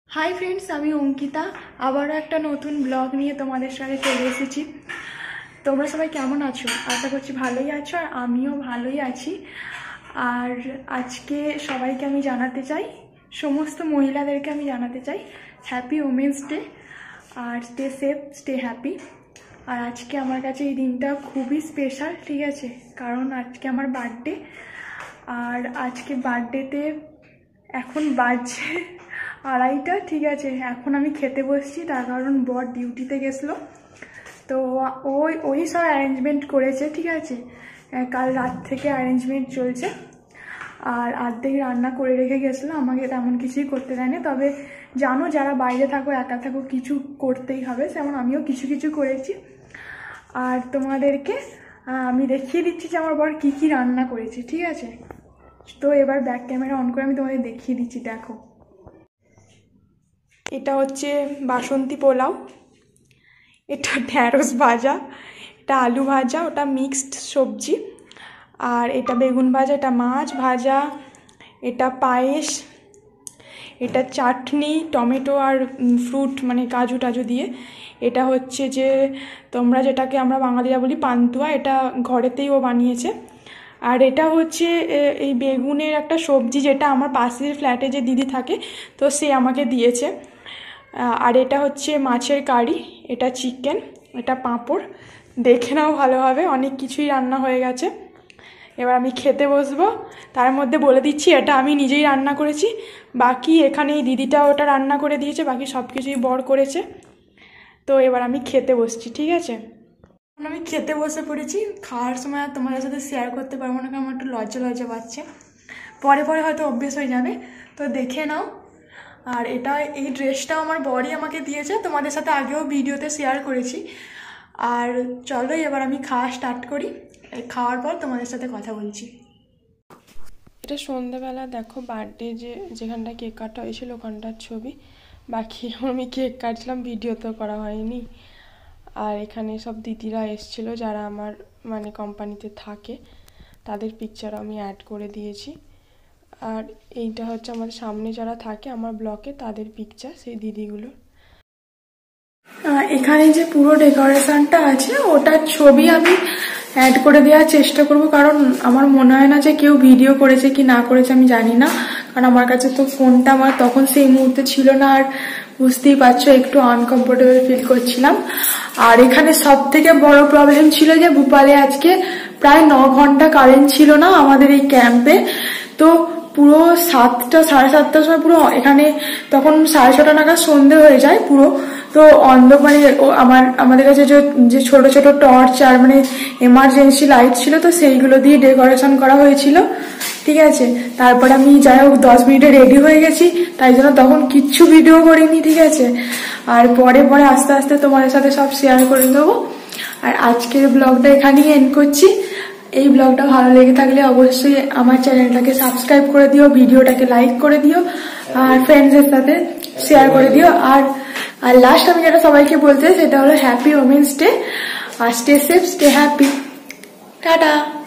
Hi friends আমি অঙ্কিতা আবারও একটা নতুন ব্লগ নিয়ে তোমাদের সাথে চলে এসেছি। তোমরা সবাই কেমন আছো? আশা করছি ভালোই আছো আর আমিও ভালোই আছি। আর আজকে সবাইকে আমি জানাতে চাই, সমস্ত মহিলাদেরকে আমি জানাতে চাই হ্যাপি ওমেন্স ডে। আর স্টে সেফ, স্টে হ্যাপি। আর আজকে আমার কাছে এই দিনটা খুবই স্পেশাল, ঠিক আছে? কারণ আজকে আমার বার্থডে। আর আজকে বার্থডেতে এখন বাজছে 2:30, ঠিক আছে? এখন আমি খেতে বসছি, তার কারণ বর ডিউটিতে গেছিলো, তো ওই সব অ্যারেঞ্জমেন্ট করেছে, ঠিক আছে? কাল রাত থেকে অ্যারেঞ্জমেন্ট চলছে। আর অর্ধেক রান্না করে রেখে গেছিলো, আমাকে তেমন কিছুই করতে দেয়নি। তবে জানো, যারা বাইরে থাকো, একা থাকো, কিছু করতেই হবে, যেমন আমিও কিছু কিছু করেছি। আর তোমাদেরকে আমি দেখিয়ে দিচ্ছি যে আমার বর কী কী রান্না করেছে, ঠিক আছে? তো এবার ব্যাক ক্যামেরা অন করে আমি তোমাদের দেখিয়ে দিচ্ছি, দেখো। এটা হচ্ছে বাসন্তী পোলাও, এটা ঢ্যাঁড়স ভাজা, এটা আলু ভাজা, ওটা মিক্সড সবজি, আর এটা বেগুন ভাজা, এটা মাছ ভাজা, এটা পায়েস, এটা চাটনি টমেটো আর ফ্রুট মানে কাজু টাজু দিয়ে। এটা হচ্ছে যে তোমরা যেটাকে আমরা বাঙালিরা বলি পান্তুয়া, এটা ঘরেতেই ও বানিয়েছে। আর এটা হচ্ছে এই বেগুনের একটা সবজি, যেটা আমার পাশের ফ্ল্যাটে যে দিদি থাকে, তো সে আমাকে দিয়েছে। আর এটা হচ্ছে মাছের কারি, এটা চিকেন, এটা পাঁপড়। দেখে নাও ভালোভাবে, অনেক কিছুই রান্না হয়ে গেছে। এবার আমি খেতে বসবো। তার মধ্যে বলে দিচ্ছি, এটা আমি নিজেই রান্না করেছি, বাকি এখানে এই দিদিটা ওটা রান্না করে দিয়েছে, বাকি সব কিছুই বর করেছে। তো এবার আমি খেতে বসছি, ঠিক আছে? আমি খেতে বসে পড়েছি। খাওয়ার সময় আর তোমাদের সাথে শেয়ার করতে পারবো না, কারণ আমার একটু লজ্জা লজ্জা পাচ্ছে। পরে পরে হয়তো অভ্যেস হয়ে যাবে, তো দেখে নাও। আর এই ড্রেসটা আমার বরই আমাকে দিয়েছে, তোমাদের সাথে আগেও ভিডিওতে শেয়ার করেছি। আর চলো এবার আমি খাওয়া স্টার্ট করি, খাওয়ার পর তোমাদের সাথে কথা বলছি। এটা সন্ধ্যাবেলা, দেখো বার্থডে যেখানটা কেক কাটা হয়েছিল ওখানটার ছবি। বাকি আমি কেক কাটছিলাম, ভিডিও তো করা হয়নি। আর এখানে সব দিদিরা এসছিল, যারা আমার মানে কোম্পানিতে থাকে, তাদের পিকচার আমি অ্যাড করে দিয়েছি। আর এইটা হচ্ছে আমাদের সামনে যারা থাকে আমার ব্লকে, তাদের পিকচার, সেই দিদিগুলোর। এখানে যে পুরো ডেকোরেশনটা আছে, ওটার ছবি আমি অ্যাড করে দেওয়ার চেষ্টা করব, কারণ আমার মনে হয় না যে কেউ ভিডিও করেছে কি না করেছে, আমি জানি না। কারণ আমার কাছে তো ফোনটা আমার তখন সেই মুহূর্তে ছিল না, আর বুঝতেই পারছো একটু আনকমফোর্টেবল ফিল করছিলাম। আর এখানে সব থেকে বড় প্রবলেম ছিল যে ভোপালে আজকে প্রায় 9 ঘন্টা কারেন্ট ছিল না আমাদের এই ক্যাম্পে। তো পুরো 7টা, 7:30টার সময় পুরো এখানে, তখন 6:30 নাগাদ সন্ধে হয়ে যায় পুরো। তো মানে আমাদের কাছে যে ছোট ছোট টর্চ আর মানে এমার্জেন্সি লাইট ছিল, তো সেইগুলো দিয়ে ডেকোরেশন করা হয়েছিল, ঠিক আছে? তারপরে আমি যাই হোক 10 মিনিটে রেডি হয়ে গেছি, তাই জন্য তখন কিচ্ছু ভিডিও করিনি, ঠিক আছে? আর পরে পরে আস্তে আস্তে তোমাদের সাথে সব শেয়ার করে দেবো। আর আজকের ব্লগটা এখানেই এন্ড করছি। এই ব্লগটা ভালো লেগে থাকলে অবশ্যই আমার চ্যানেলটাকে সাবস্ক্রাইব করে দিও, ভিডিওটাকে লাইক করে দিও, আর ফ্রেন্ডসের সাথে শেয়ার করে দিও। আর লাস্ট আমি যেটা সবাইকে বলতে চাই সেটা হলো হ্যাপি ওমেন্স ডে। আর stay safe, stay happy. Tata.